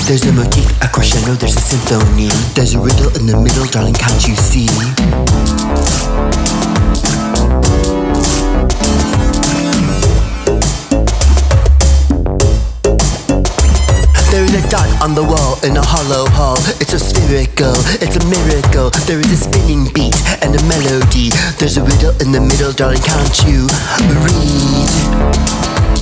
There's a motif, a crescendo, there's a symphony. There's a riddle in the middle, darling, can't you see? There is a dot on the wall in a hollow hall. It's so spherical, it's a miracle. There is a spinning beat and a melody. There's a riddle in the middle, darling, can't you read?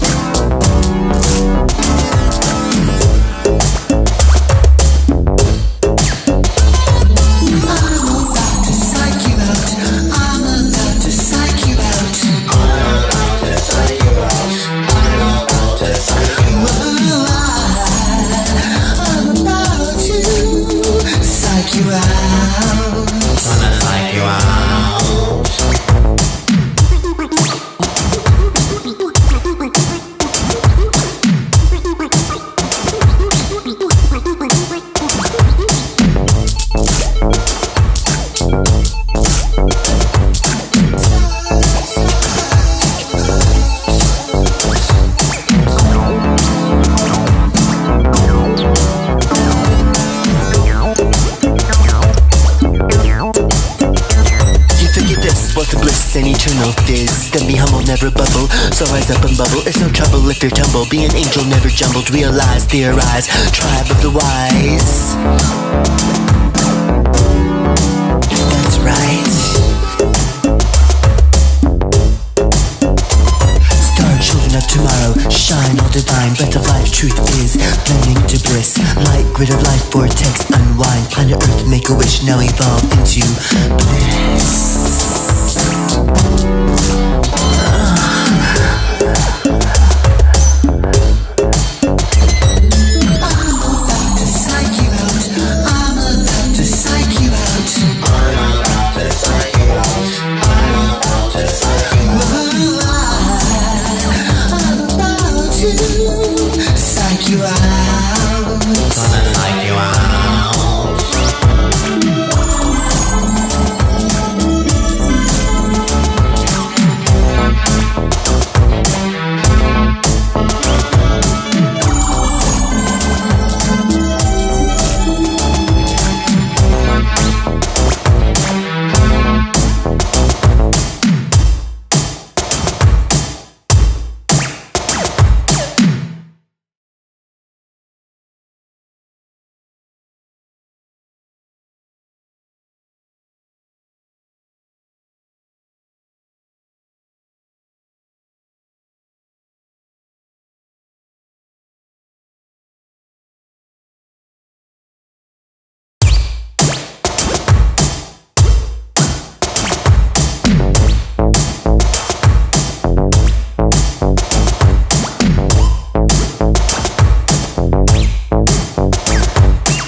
What's a bliss and eternal fizz? Then be humble, never bubble. So rise up and bubble. It's no trouble if you're tumble. Be an angel, never jumbled. Realize, theorize. Tribe of the wise. That's right. Star children of tomorrow, shine all divine. Breath of life, truth is blending to bliss. Light, grid of life, vortex, unwind. Planet Earth, make a wish, now evolve into bliss. Psych you out. Gonna psych you out.